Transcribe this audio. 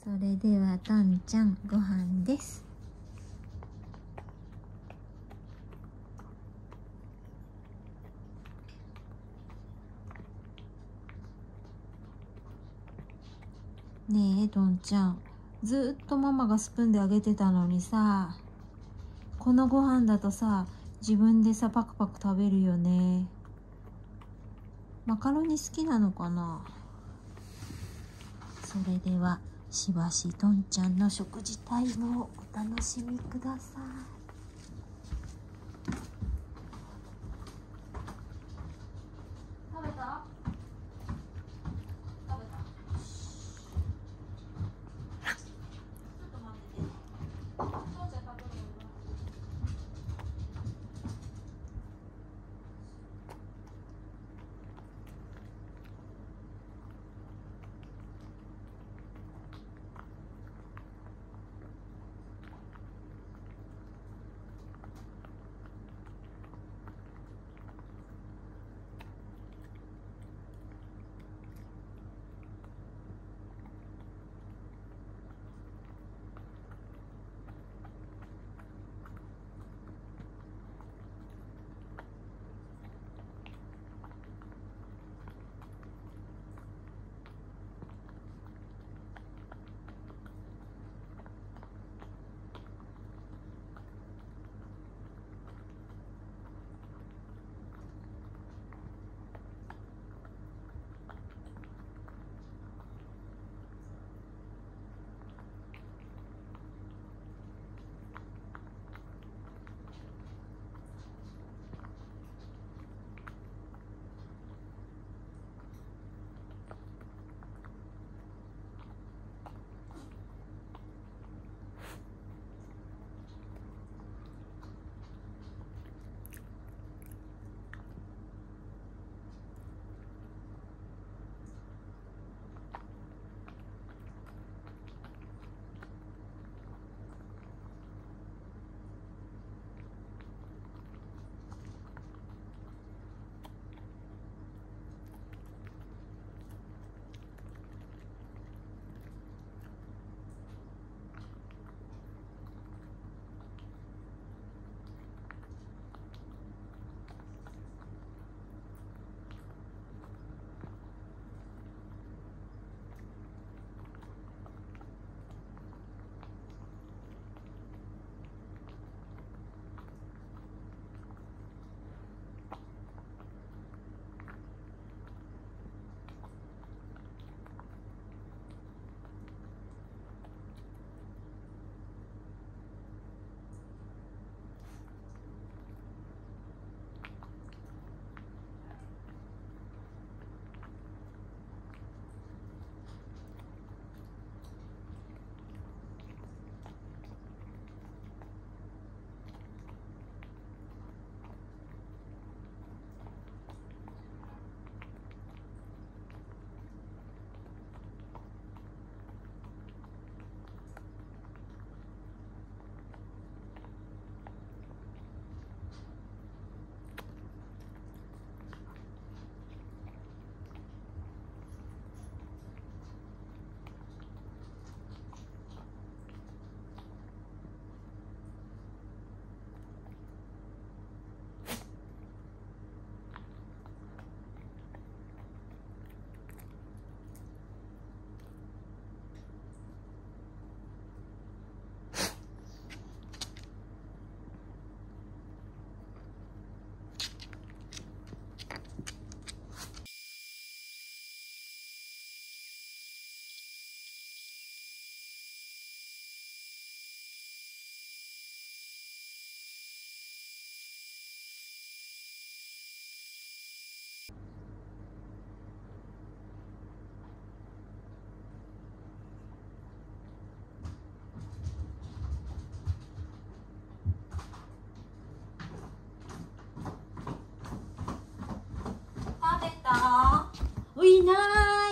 それではとんちゃんご飯です。ねえとんちゃん、ずっとママがスプーンであげてたのにさ、このご飯だとさ、自分でさパクパク食べるよね。マカロニ好きなのかな。それではしばしとんちゃんの食事タイムをお楽しみください。食べた？食べた？ちょっと待ってて。とんちゃん食べるの？食べた？おいなー。